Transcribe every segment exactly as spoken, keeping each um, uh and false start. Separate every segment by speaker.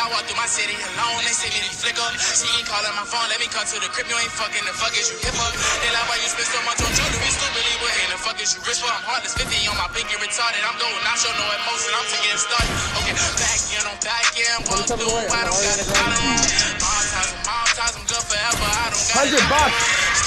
Speaker 1: I walk through my city alone, they see me flicker. She ain't calling my phone, let me come to the crib. You ain't fucking, the fuck is you hip hop? They like why you spend so much on jewelry, stupidly, but ain't the fuck is you rich for? I'm heartless, fifty on my pinky retarded. I'm going, I show no emotion, I'm to get started. Okay, back in, I'm back in, I'm going through, I don't got it, I don't run. Mom ties, mom ties, I'm good forever, I don't got it.
Speaker 2: Hundred bucks.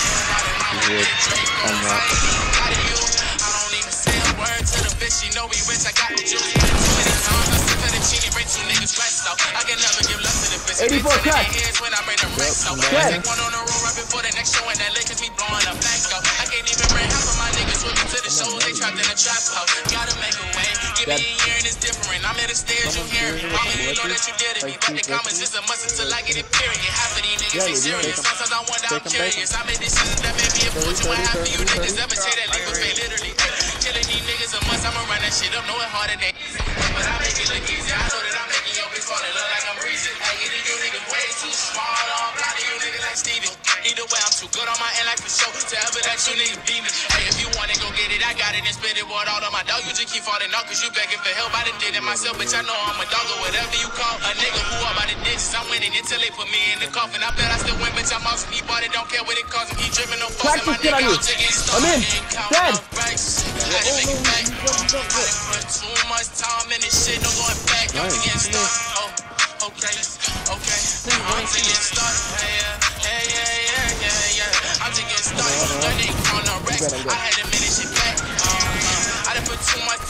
Speaker 1: Word to the bitch, she know we rich, I got the juice. Too many times, I see fettuccine, bring two niggas stressed out. I can never give love to the bitch.
Speaker 2: eighty-four cut.
Speaker 1: When I bring them racks out. I take one on the road right before the next show, and that lick is me blowing up back out. I can't even bring half of my niggas with me to the shows, they trapped in a trap house. Gotta make a way, give me a year and it's different. I'm at the stairs, you hear me. Mama, you know that you did it, but the comments is a must until I get it, period. Half of these niggas ain't serious, sometimes I wonder, I'm curious. I made decisions that made me a fortune. What half of you niggas ever say that legal pay literally? Killing these niggas a must, I'ma run that shit up, know it harder than easy. But I make it look easy, I know that I'm making your bitch fall in love like I'm breezy. I get it, you niggas way too small, I'm blinding you niggas like Stevie. Either way, I'm too good on my end like for sure, to ever let you niggas beat me. Hey, if you want it, go get it, I got it and spit it, word all on my dog. You just keep falling off, cause you begging for help. I done did it myself, bitch, I know I'm a dog or whatever you call a nigga who up by the ditches. I'm winning until they put me in the coffin. I bet I still win, bitch, I'm awesome. He bought it, don't care what it costs him. He dripping no fucking my nigga, I'm taking
Speaker 2: I'm in. Dead.
Speaker 1: I didn't make it back. I didn't put too much time in this shit, no going back. I'm to get started. Oh, okay, okay. I'm to get started. Hey, yeah, yeah, yeah, yeah, yeah. I'm to get started. Learning on the Rex. I had to manage it back. Uh, I done put too much